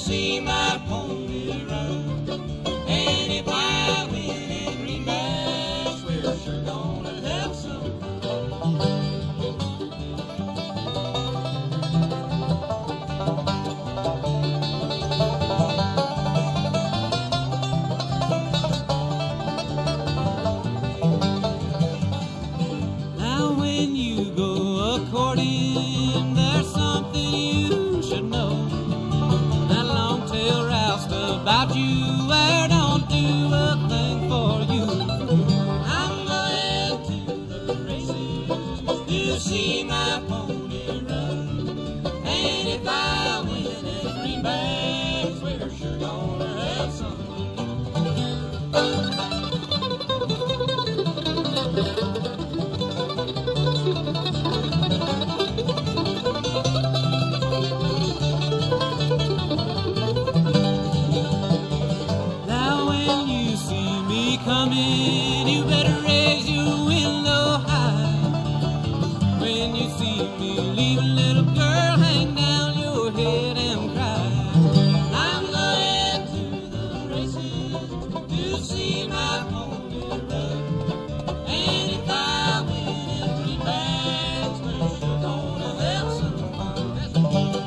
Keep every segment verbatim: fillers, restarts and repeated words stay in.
see my pony run. And if I win in greenbacks, we're sure gonna have some fun. Now when you go a-courting, there's something you should know. That long-tailed rouster about you, I don't do a thing for you. I'm going to the races to see my pony run. And if I win in greenbacks, we're sure gonna have some fun. Coming, you better raise your window high. When you see me leave, a little girl, hang down your head and cry. I'm going to the races to see my pony run. And if I win in greenbacks, we're sure gonna have some fun. That's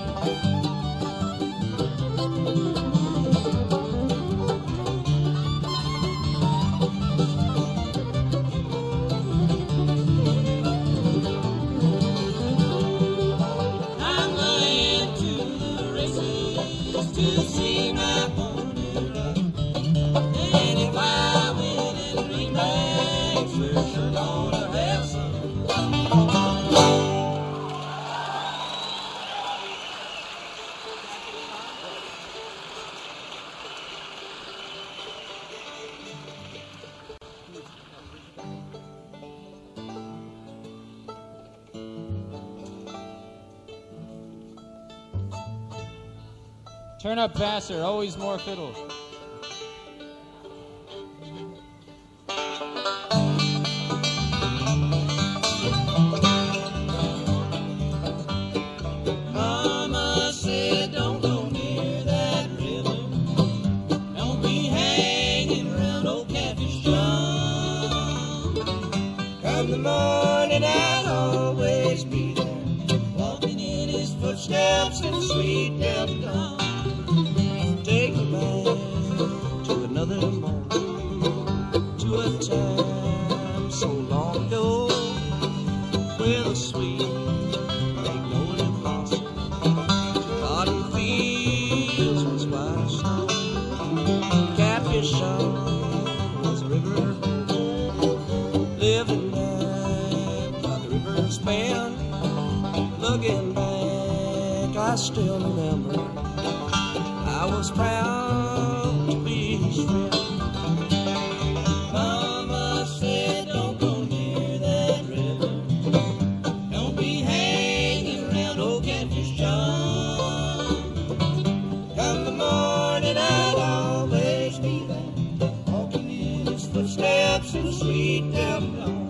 to see my pony run. And if I win in greenbacks, we're sure gonna have some fun. Turn up faster, always more fiddle. Mama said don't go near that river. Don't be hanging around old Catfish John. Come the morning I'll always be there, walking in his footsteps in sweet Delta dawn. Take me back to another moment, to a time so long ago, where the sweet magnolia blossom, cotton fields was white as snow. Catfish John was a river boy, living down by the river's bend. Looking back, I still remember I was proud to be his friend. Mama said don't go near that river. Don't be hanging around old Catfish John. Come the morning I'll always be there, walking in his footsteps in the sweet Delta dawn.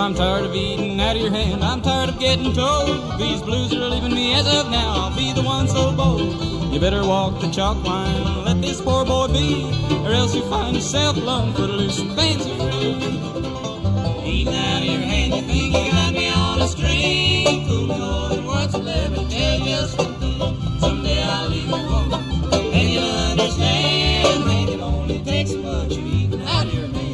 I'm tired of eating out of your hand. I'm tired of getting told these blues are leaving me. As of now, I'll be the one so bold. You better walk the chalk line, let this poor boy be, or else you find yourself alone, put a loose and fancy free. Eating out of your hand, you think you got me on a string. Fool me more than once, let me tell you just one thing. Someday I'll leave you woman, and you'll understand. Man, it only takes so much you eating out of your hand.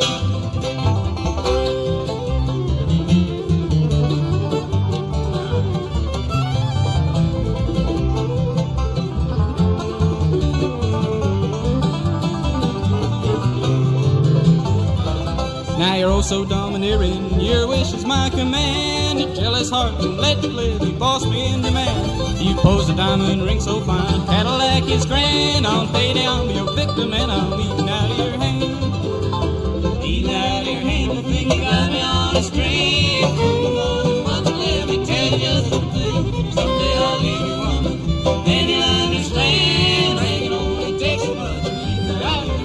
Now you're oh so domineering, your wish is my command. Your jealous heart won't let you live, you boss me in demand. You pose a diamond ring so fine, Cadillac is grand. On payday I'll be your victim and I'm eating out of your hand. Eating out of your hand, you think you got me on a string. Once let me tell you just one thing. Someday I'll leave you woman, and you'll understand. Man, it only takes so much to eat out of your hand.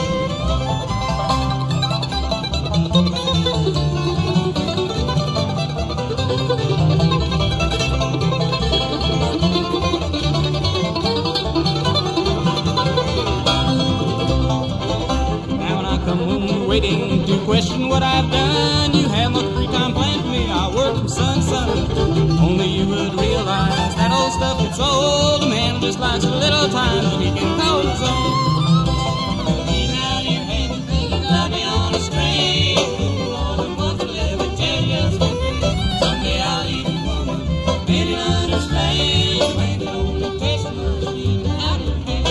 Waiting to question what I've done. You have no free time planned for me. I work from sun to sun. Only you would realize that old stuff gets old. A man just likes a little time so he can call his own. Eating out of your hand, you think you got me on a string. More than once, let me tell you something. Someday I'll leave you woman, and you'll understand. Man, it only takes so much eating out of your hand.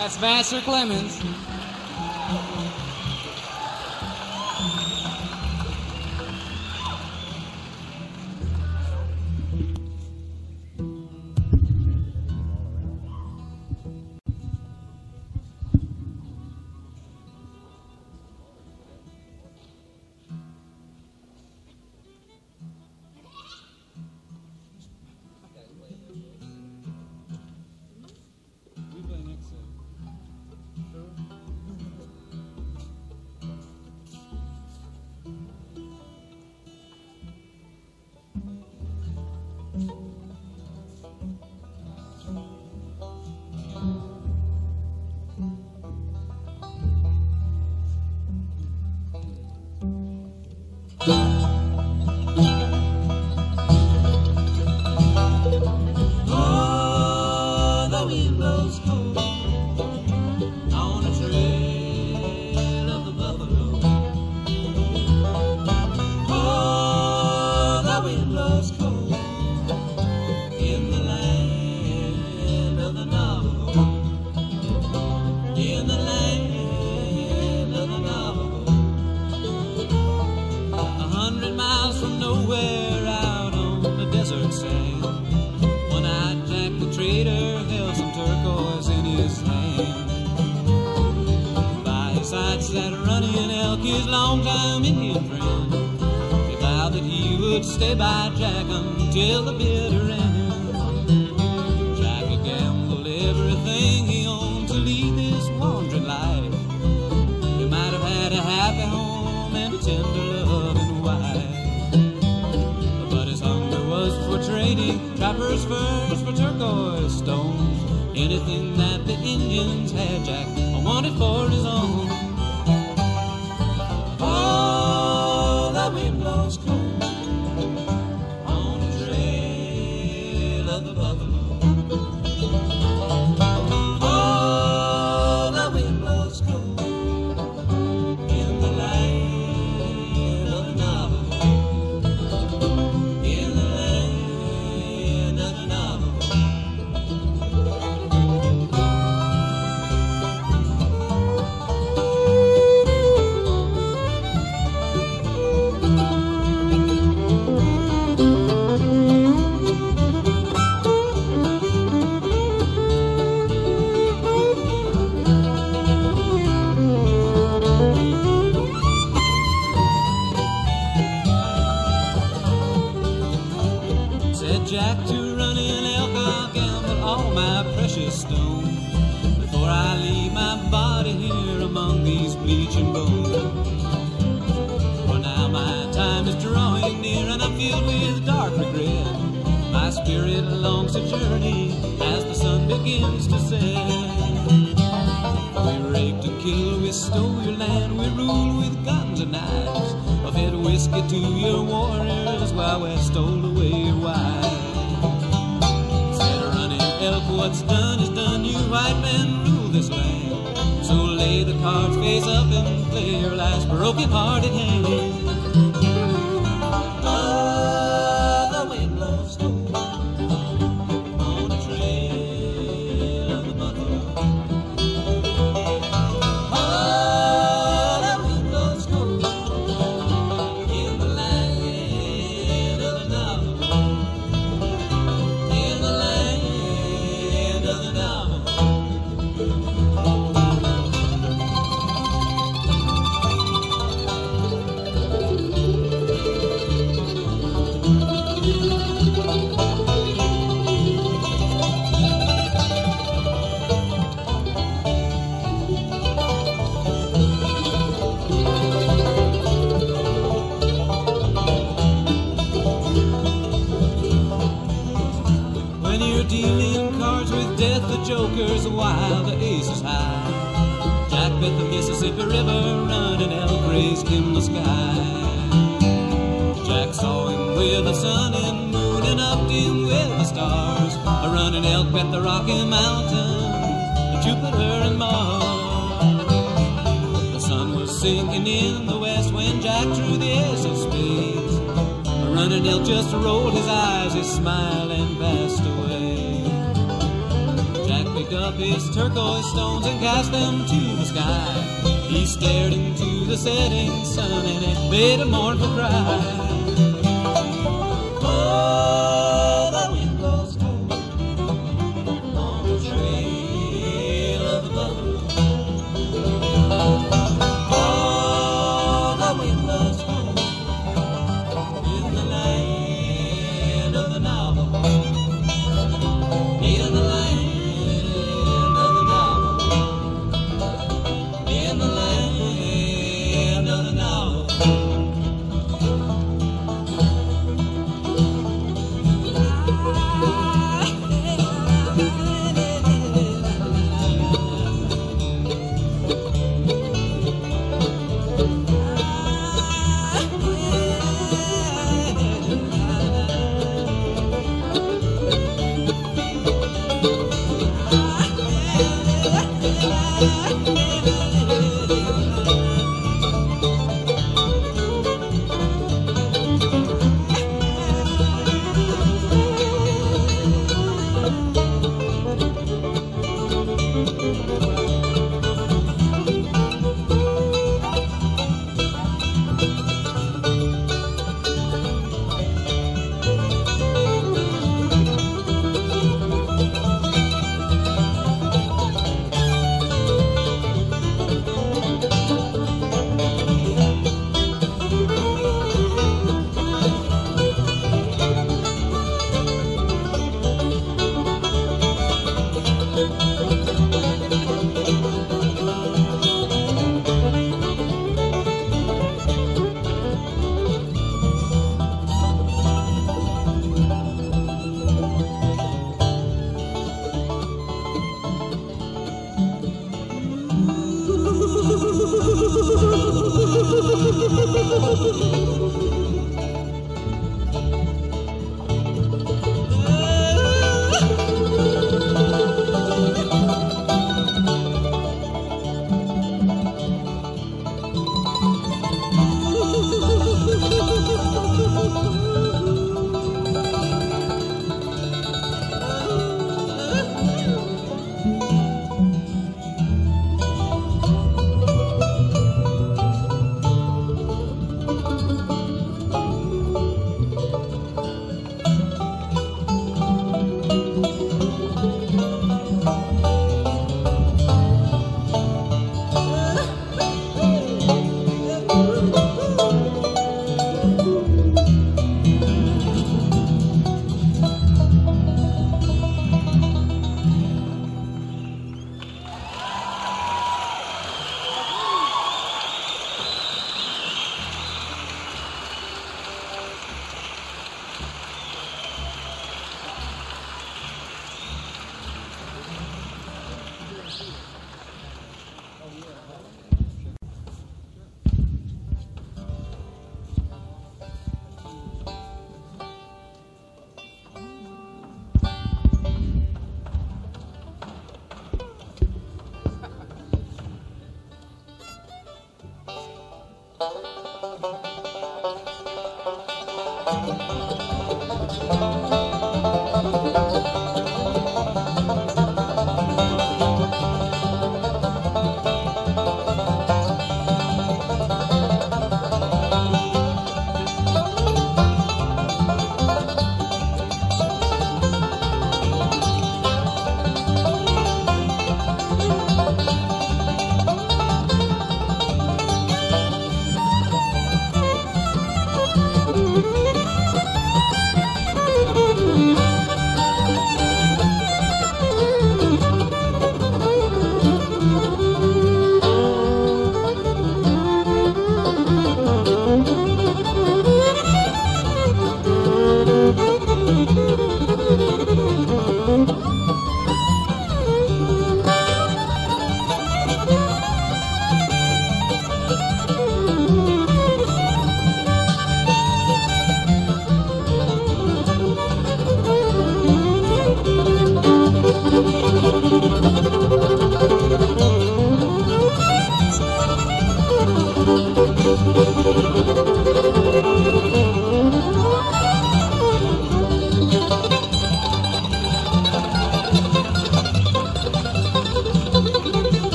That's Vassar Clemens. Oh, the wind blows cold on the trail of the buffalo. Oh, the wind blows cold in the land of the Navajo. In the land of the Navajo. A hundred miles from nowhere out on the desert sand, one-eyed Jack the trader held some turquoise in his hand. By his side sat Running Elk, his longtime Indian friend. He vowed that he would stay by Jack until the bitter end. Jack had gambled everything he owned to lead this wandering life. He might have had a happy home and a tender loving wife, but his hunger was for trading trappers' furs for turquoise stones. Anything that the Indians had, Jack wanted for his own. Oh, the wind blows cold on the trail of the buffalo. Oh, the wind blows cold in the land of the Navajo. In the land of the Navajo. Said Jack to Running Elk, I'll gamble all my precious stones before I leave my body here among these bleaching bones. For now my time is drawing near and I'm filled with dark regret. My spirit longs to journey as the sun begins to set. We raped and killed, we stole your land, we ruled with guns and knives. I fed whiskey to your warriors while we stole away your wife. Said Running Elk, what's done is done, you white men rule this land. So lay the cards face up and play your last broken-hearted hand. Oh, the wind blows cold on the trail of the buffalo. Oh, the wind blows cold in the land of the Navajo. In the land of the Navajo. When you're dealing cards with death, the joker's wild, the ace is high. Jack bet the Mississippi River, Running Elk raised him the sky. Jack saw him with the sun and moon and upped him with the stars. A Running Elk bet the Rocky Mountains, Jupiter and Mars. The sun was sinking in the west when Jack drew the ace of spades. A Running Elk just rolled his eyes, he smiled and passed away. Jack picked up his turquoise stones and cast them to the sky. He stared into the setting sun and it made a mournful cry. Oh, the wind blows cold on the trail of the buffalo. Oh, the wind blows cold in the land of the Navajo. In the land of the Navajo. In the land of the Navajo.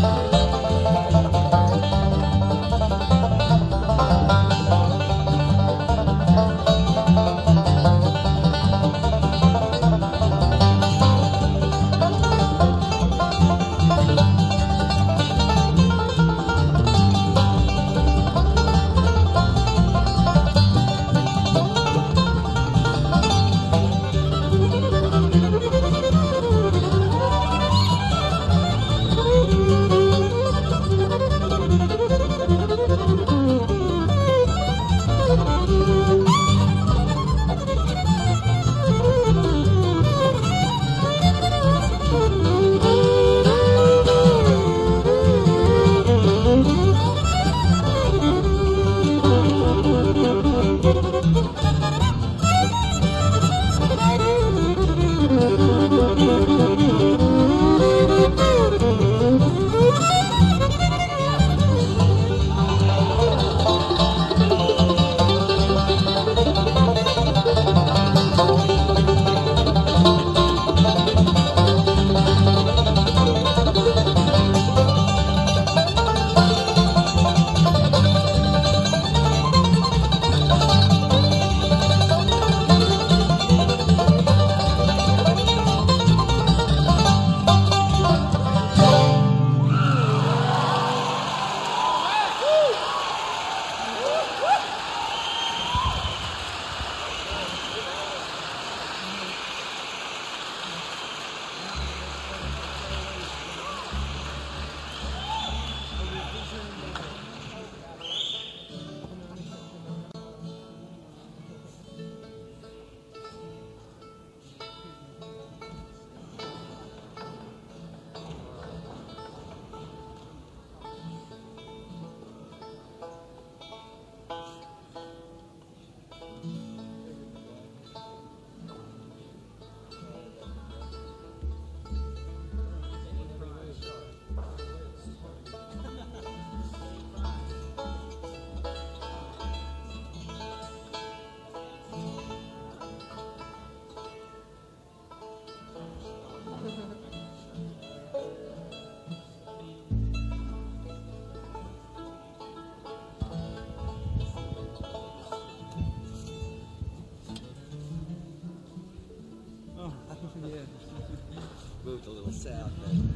Moved a little south.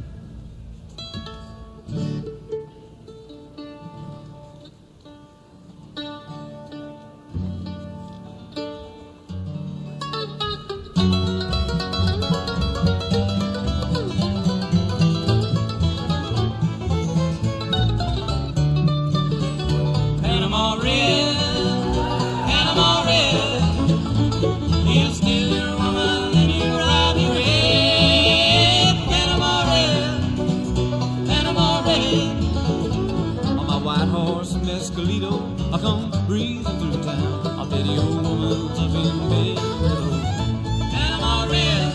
Panama Red, Panama Red, you steal your woman and you rob your head. Panama Red, Panama Red, on my white horse Mescalito, I come breezing through town. I'll bet the old woman's up in bed with old Panama Red.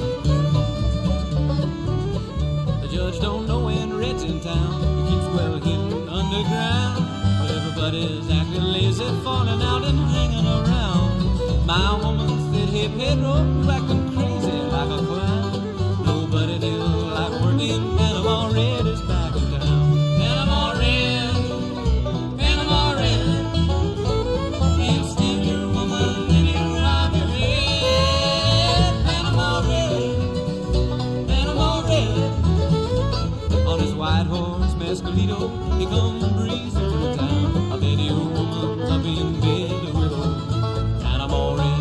The judge don't know when Red's in town. He keeps well hidden underground. Everybody's acting lazy, falling out and hanging around. My woman said, hey Pedro, you're acting crazy like a clown. Nobody did like working. Panama Red is back in town. Panama Red, Panama Red, you steal your woman and you rob your head. Panama Red, Panama Red, on his white horse Mescalito, he come breezing through town. I bet the old woman's up in bed with old Panama Red.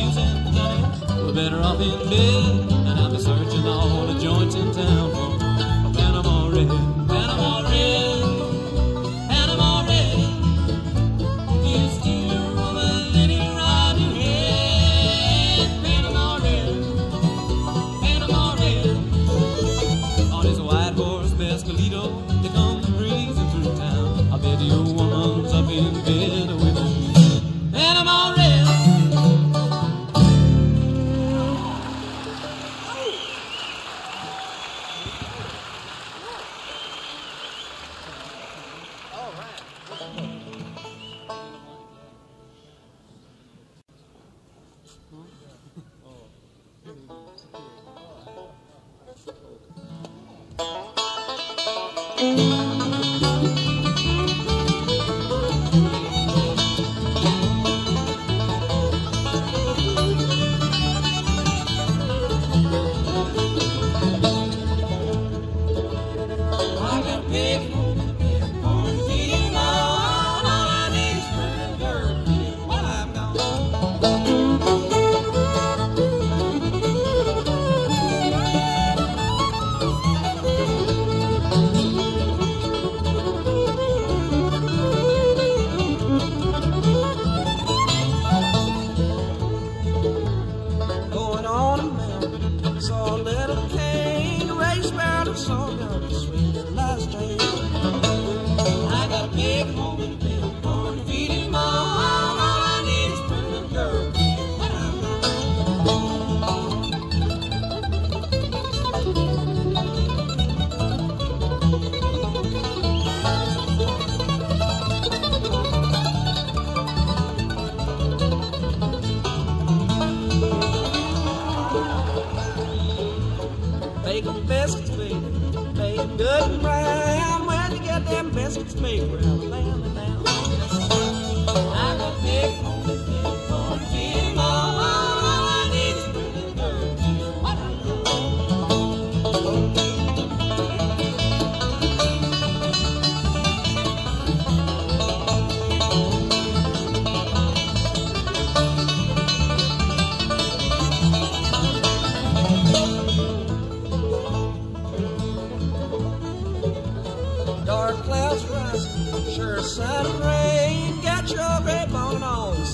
confusing, Johnny. We're better off in bed, and I'll be searching all the joints in town for a Panama Red, Panama Red, Panama Red. You steal your woman and you rob your head. Panama Red, Panama Red. On his white horse, Mescalito, they come breezing through town. I bet your woman's up in bed with you. Panama Red. Sure, sun and rain, got your great bone on.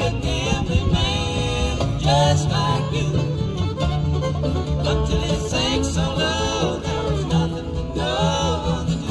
a gambling man just like you. Until it sank so low, there was nothing to know what to do.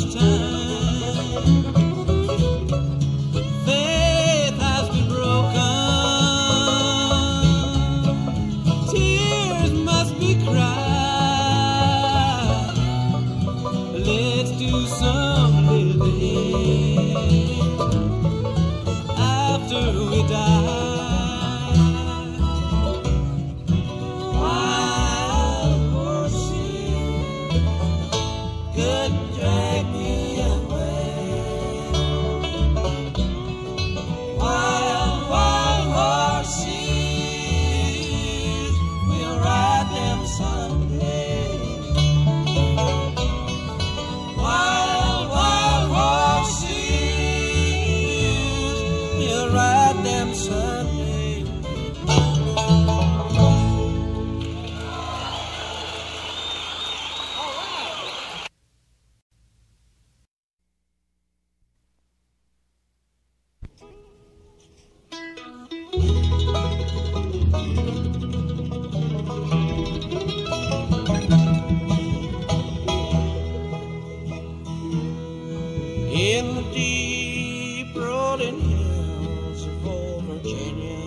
much time. Faith has been broken. Tears must be cried. Let's do some living after we die. In the deep rolling hills of old Virginia,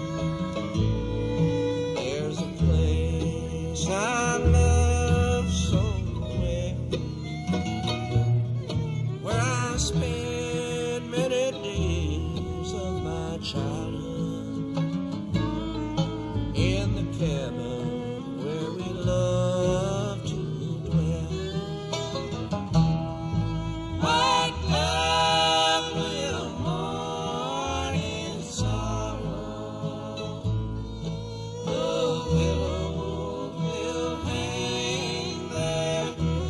there's a place I love so well, where I spent many days of my childhood, in the cabin where we loved to dwell. White love will mourn in sorrow. The willow will hang there.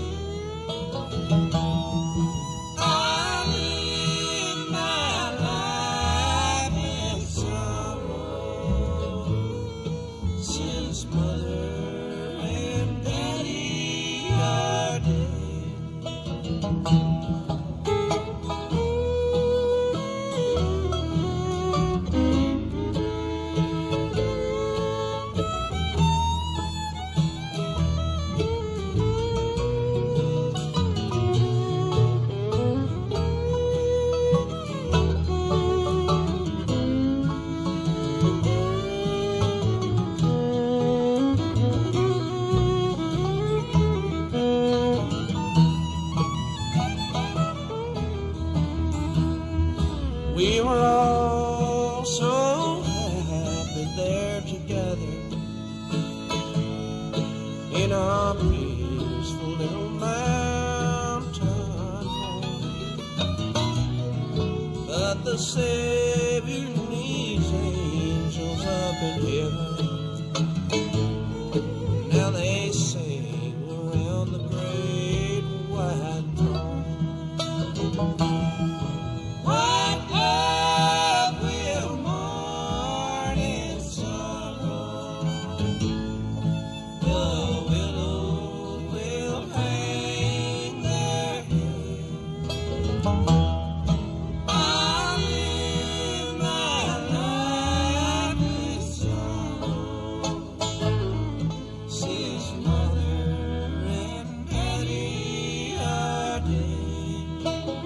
I live my life in sorrow since mother and daddy are dead. We were all so happy there together in our peaceful little mountain home. But the Savior needs angels up in heaven. Now they sing around the great white throne. White love will mourn in sorrow. The willow will hang their head. I live my life in sorrow since mother and daddy are dead.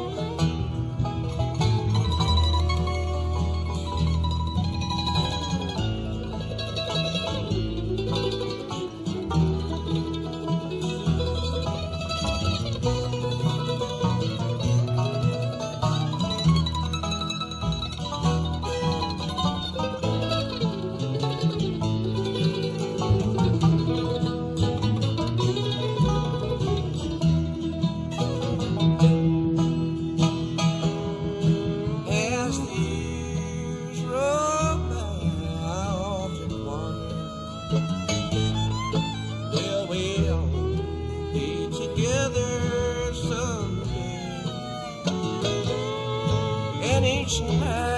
As the years roll by, I often wonder, will we all be together someday? And each night